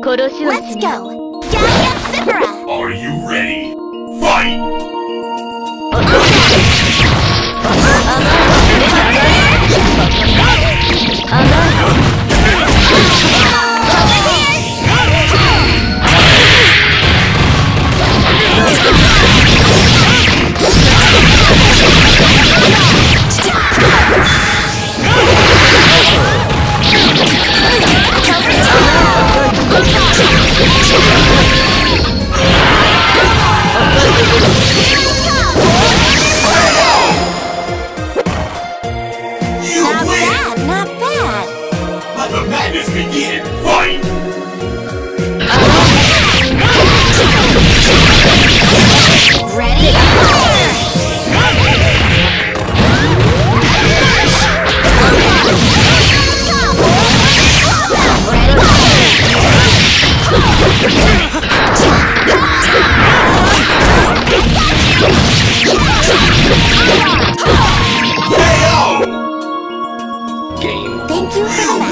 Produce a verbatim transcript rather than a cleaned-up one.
Let's go! Gallium Zipora! Are you ready? Fight! Not bad, not bad! Let the madness begin! Fight! Ready? Game. Thank you for the